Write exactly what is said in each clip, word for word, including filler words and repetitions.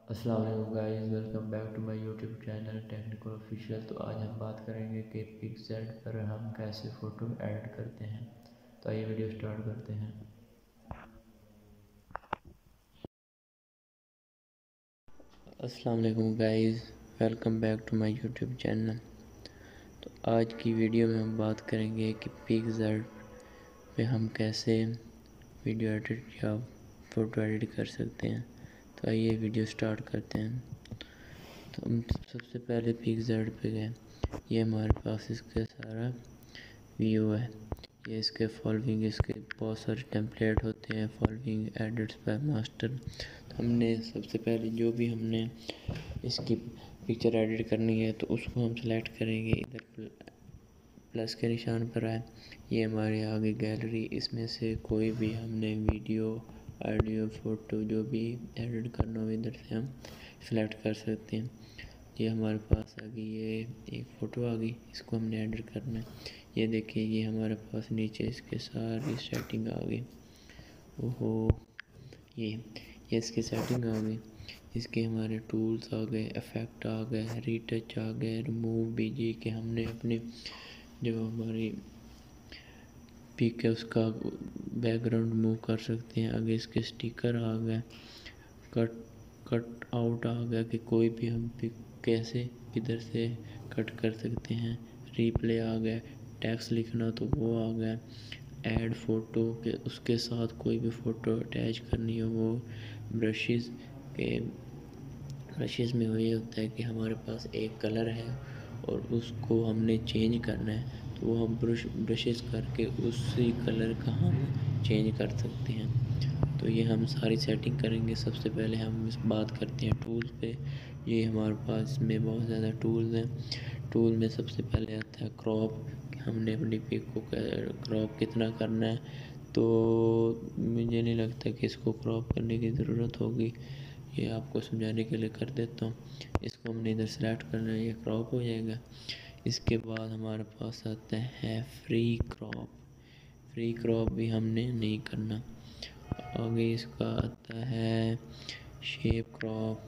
अस्सलाम वालेकुम guys, welcome back to my YouTube channel technical official. तो आज हम बात करेंगे कि पिक्सेल पर हम कैसे फ़ोटो ऐड करते हैं। तो आइए वीडियो स्टार्ट करते हैं। अस्सलाम वालेकुम guys, welcome back to my YouTube channel. तो आज की वीडियो में हम बात करेंगे कि पिक्सेल पे हम कैसे वीडियो एडिट या फ़ोटो एडिट कर सकते हैं। तो आइए वीडियो स्टार्ट करते हैं। तो हम सबसे पहले पिक्सेल पे गए। ये हमारे पास इसका सारा व्यू है। ये इसके फॉलोइंग इसके बहुत सारे टेम्पलेट होते हैं, फॉलोइंग एडिट्स बाय मास्टर। तो हमने सबसे पहले जो भी हमने इसकी पिक्चर एडिट करनी है तो उसको हम सेलेक्ट करेंगे। इधर प्लस के निशान पर है, ये हमारे आगे गैलरी, इसमें से कोई भी हमने वीडियो ऑडियो फ़ोटो जो भी एडिट करना हो इधर से हम सेलेक्ट कर सकते हैं। ये हमारे पास आ गई, ये एक फ़ोटो आ गई, इसको हमने एडिट करना है। ये देखिए, ये हमारे पास नीचे इसके सारी सेटिंग आ गई। ओहो, ये ये इसकी सेटिंग आ गई। इसके हमारे टूल्स आ गए, इफेक्ट आ गए, रीटच आ गए, रिमूव बीजी के हमने अपने जो हमारी पिक है उसका बैकग्राउंड मूव कर सकते हैं। आगे इसके स्टिकर आ गए, कट कट आउट आ गया कि कोई भी हम पिक कैसे किधर से कट कर सकते हैं। रिप्ले आ गया, टेक्स्ट लिखना तो वो आ गया। ऐड फ़ोटो के उसके साथ कोई भी फ़ोटो अटैच करनी हो वो ब्रशेस के ब्रशेस में ये होता है कि हमारे पास एक कलर है और उसको हमने चेंज करना है, तो वो हम ब्रश ब्रशेस करके उसी कलर का हम चेंज कर सकते हैं। तो ये हम सारी सेटिंग करेंगे। सबसे पहले हम इस बात करते हैं टूल्स पे। ये हमारे पास में बहुत ज़्यादा टूल्स हैं। टूल में सबसे पहले आता है क्रॉप, हमने अपनी पिक को क्रॉप कितना करना है। तो मुझे नहीं लगता कि इसको क्रॉप करने की ज़रूरत होगी, ये आपको समझाने के लिए कर देता हूँ। इसको हमने इधर सेलेक्ट करना है, ये क्रॉप हो जाएगा। इसके बाद हमारे पास आता है फ्री क्रॉप। फ्री क्रॉप भी हमने नहीं करना। आगे इसका आता है शेप क्रॉप।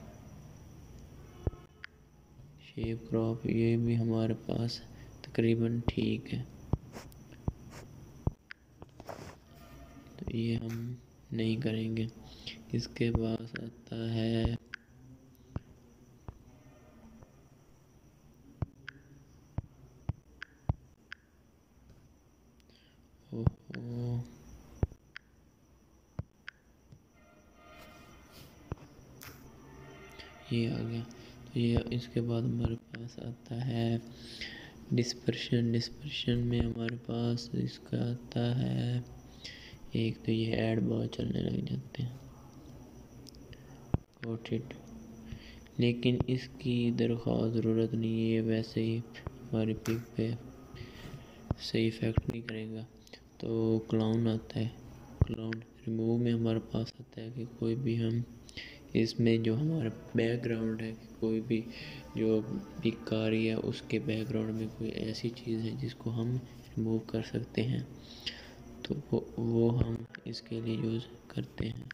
शेप क्रॉप ये भी हमारे पास तकरीबन ठीक है, तो ये हम नहीं करेंगे। इसके बाद आता है ओहो ये आ गया। तो ये इसके बाद हमारे पास आता है डिस्पर्शन। डिस्पर्शन में हमारे पास इसका आता है, एक तो ये ऐड बहुत चलने लग जाते हैं पोर्ट्रेट, लेकिन इसकी दरख्वास्त ज़रूरत नहीं है, वैसे ही हमारी पिक पे सही इफेक्ट नहीं करेगा। तो क्लाउन आता है। क्लाउन रिमूव में हमारे पास आता है कि कोई भी हम इसमें जो हमारा बैकग्राउंड है, कोई भी जो पिक आ रही है उसके बैकग्राउंड में कोई ऐसी चीज़ है जिसको हम रिमूव कर सकते हैं, तो वो वो हम इसके लिए यूज़ करते हैं।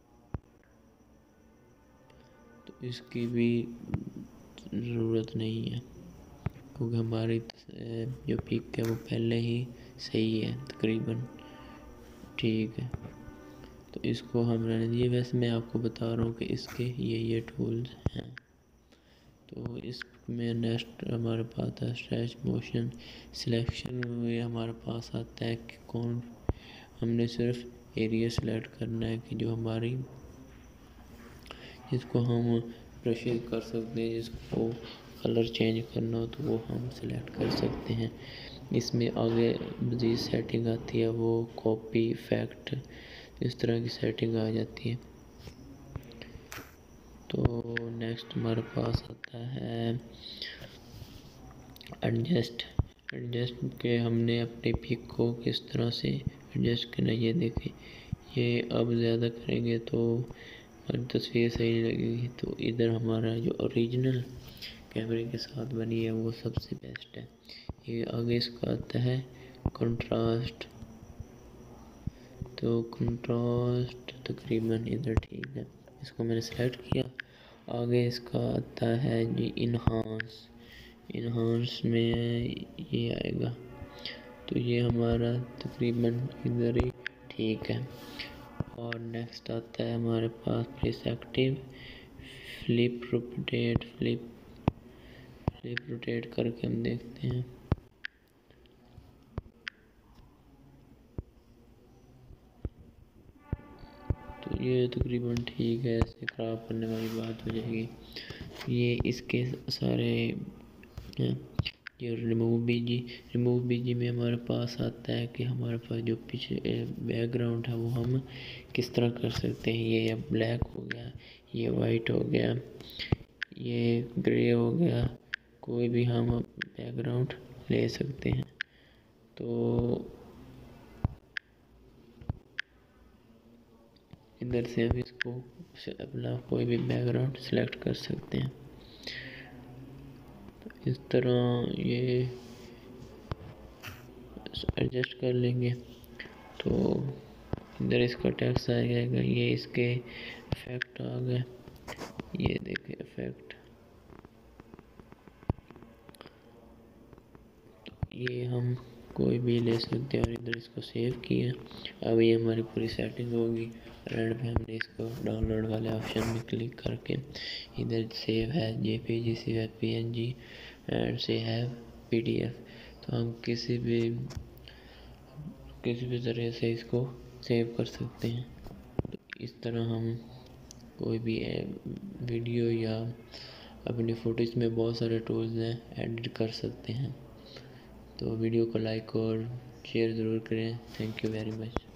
तो इसकी भी ज़रूरत नहीं है क्योंकि हमारी जो पिक है वो पहले ही सही है, तकरीबन ठीक है। तो इसको हम रहने दिए। वैसे मैं आपको बता रहा हूँ कि इसके ये ये टूल्स हैं। तो इसमें नेक्स्ट हमारे पास आता है स्ट्रेच मोशन सिलेक्शन में हमारे पास आता है कि कौन हमने सिर्फ एरिया सेलेक्ट करना है कि जो हमारी जिसको हम ब्रशेज कर सकते हैं, जिसको कलर चेंज करना हो तो वो हम सेलेक्ट कर सकते हैं। इसमें आगे मज़ीद सेटिंग आती है, वो कॉपी इफेक्ट इस तरह की सेटिंग आ जाती है। तो नेक्स्ट हमारे पास आता है एडजस्ट। एडजस्ट के हमने अपनी पिक को किस तरह से एडजस्ट करना, ये देखें। ये अब ज़्यादा करेंगे तो हमारी तस्वीर सही नहीं लगेगी। तो इधर हमारा जो ओरिजिनल कैमरे के साथ बनी है वो सबसे बेस्ट है। ये आगे इसका आता है कंट्रास्ट। तो कंट्रास्ट तकरीबन इधर ठीक है, इसको मैंने सेलेक्ट किया। आगे इसका आता है जी इन्हांस। इन्हांस में ये आएगा, तो ये हमारा तकरीबन इधर ही ठीक है। और नेक्स्ट आता है हमारे पास press active, flip rotate, flip flip rotate करके हम देखते हैं। तो ये तकरीबन ठीक है, ऐसे ख़राब करने वाली बात हो जाएगी। ये इसके सारे हैं। ये रिमूव बीजी, रिमूव बीजी में हमारे पास आता है कि हमारे पास जो पीछे बैकग्राउंड है वो हम किस तरह कर सकते हैं। ये ब्लैक हो गया, ये वाइट हो गया, ये ग्रे हो गया, कोई भी हम बैकग्राउंड ले सकते हैं। तो इधर से हम इसको अपना कोई भी बैकग्राउंड सेलेक्ट कर सकते हैं। तो इस तरह ये एडजस्ट कर लेंगे। तो इधर इसका टेक्स्ट आ जाएगा, ये इसके इफेक्ट आ गए, ये देखें इफेक्ट। तो ये हम कोई भी ले सकते हैं और इधर इसको सेव किया। अब ये हमारी पूरी सेटिंग होगी। एंड में हमने इसको डाउनलोड वाले ऑप्शन में क्लिक करके इधर सेव है जेपीजी, सेव है पीएनजी एंड से है पीडीएफ। तो हम किसी भी किसी भी तरह से इसको सेव कर सकते हैं। तो इस तरह हम कोई भी वीडियो या अपनी फ़ोटो, इसमें बहुत सारे टूल्स हैं, एडिट कर सकते हैं। तो वीडियो को लाइक और शेयर ज़रूर करें। Thank you very much.